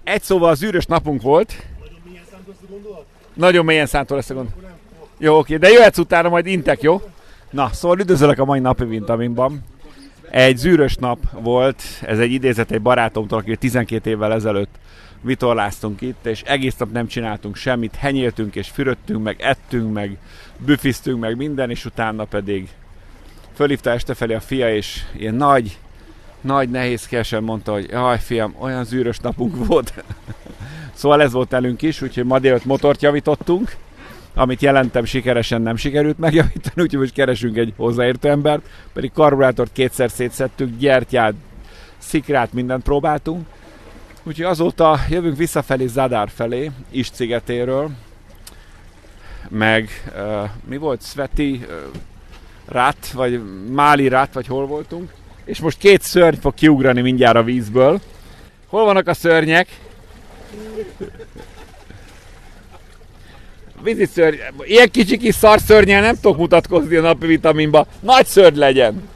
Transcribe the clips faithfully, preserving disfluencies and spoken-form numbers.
Egy szóval zűrös napunk volt. Nagyon mélyen szántó ezt a gondolat? Nagyon mélyen szántó lesz a gond. Jó, oké, de jöhetsz utána, majd intek, jó? Na, szóval üdvözöllek a mai napi vitaminban. Egy zűrös nap volt, ez egy idézet egy barátomtól, aki tizenkét évvel ezelőtt vitorláztunk itt, és egész nap nem csináltunk semmit, henyéltünk és fürödtünk, meg ettünk, meg büfiztünk, meg minden, és utána pedig fölhívta estefelé a fia, és ilyen nagy, nagy nehézkesen mondta, hogy jaj fiam, olyan zűrös napunk volt. Szóval ez volt elünk is, úgyhogy ma délután motort javítottunk, amit jelentem sikeresen nem sikerült megjavítani, úgyhogy most keresünk egy hozzáértő embert, pedig karburátort kétszer szétszedtük, gyertyát, szikrát, mindent próbáltunk. Úgyhogy azóta jövünk visszafelé Zadar felé, Istszigetéről, meg uh, mi volt? Sveti uh, Rat, vagy Máli Rat, vagy hol voltunk. És most két szörny fog kiugrani mindjárt a vízből. Hol vannak a szörnyek? Vízi szörny. Ilyen kicsi kis szarszörnyel nem tudok mutatkozni a napi vitaminba. Nagy szörny legyen!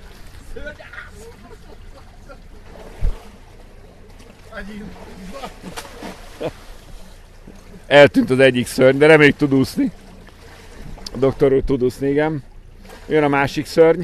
Eltűnt az egyik szörny, de reméljük tud úszni. A doktor úr tud úszni, igen. Jön a másik szörny.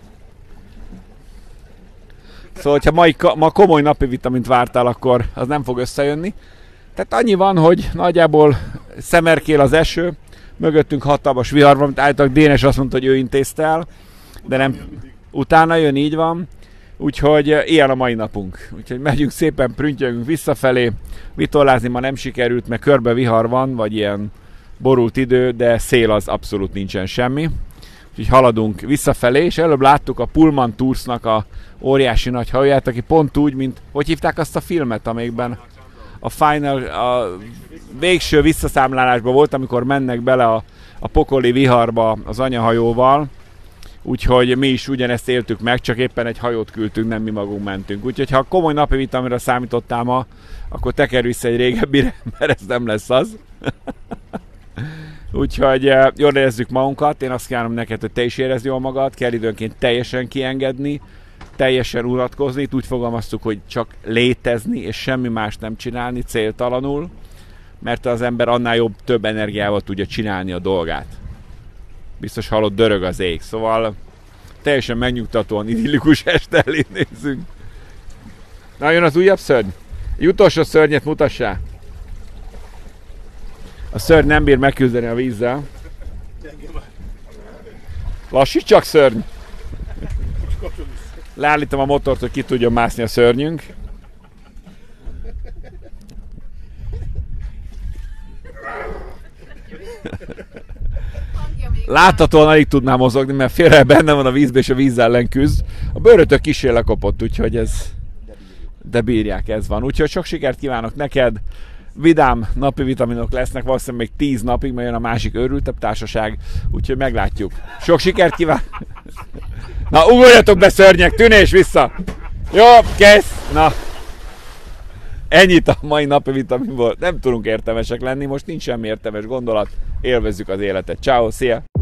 Szóval, hogyha mai, ma komoly napi vitamint vártál, akkor az nem fog összejönni. Tehát annyi van, hogy nagyjából szemerkél az eső, mögöttünk hatalmas vihar van, amit állítólag Dénes azt mondta, hogy ő intézte el, de nem, utána jön, így van. Úgyhogy ilyen a mai napunk. Úgyhogy megyünk szépen, prüntjögünk visszafelé. Vitorlázni ma nem sikerült, mert körbe vihar van, vagy ilyen borult idő, de szél az abszolút nincsen semmi. Úgyhogy haladunk visszafelé, és előbb láttuk a Pullman Toursnak a óriási nagy hajóját, aki pont úgy, mint, hogy hívták azt a filmet, amelyikben a final, a végső visszaszámlálásban volt, amikor mennek bele a, a pokoli viharba az anyahajóval. Úgyhogy mi is ugyanezt éltük meg, csak éppen egy hajót küldtünk, nem mi magunk mentünk. Úgyhogy ha komoly napi vitaminra számítottál ma, akkor tekerj vissza egy régebbire, mert ez nem lesz az. Úgyhogy jól érezzük magunkat, én azt kívánom neked, hogy te is érezd jól magad, kell időnként teljesen kiengedni, teljesen unatkozni, itt úgy fogalmaztuk, hogy csak létezni és semmi más nem csinálni céltalanul, mert az ember annál jobb, több energiával tudja csinálni a dolgát. Biztos hallott, dörög az ég, szóval teljesen megnyugtatóan idillikus este elé nézzünk. Na, jön az újabb szörny. Egy utolsó szörnyet mutassál. A szörny nem bír megküzdeni a vízzel. Lassíts csak, szörny! Leállítom a motort, hogy ki tudjon mászni a szörnyünk. Láthatóan alig tudnám mozogni, mert félre benne van a vízbe, és a víz ellen küzd. A bőrötök kísér lekopott, úgyhogy ez... De bírják, ez van. Úgyhogy sok sikert kívánok neked. Vidám napi vitaminok lesznek, valószínűleg még tíz napig, mert jön a másik őrültebb társaság, úgyhogy meglátjuk. Sok sikert kívánok! Na, ugorjatok be, szörnyek, tűnés vissza! Jó, kész! Na, ennyit a mai napi vitaminból. Nem tudunk értelmesek lenni, most nincs semmi értelmes gondolat. Élvezzük az életet. Ciao, szia!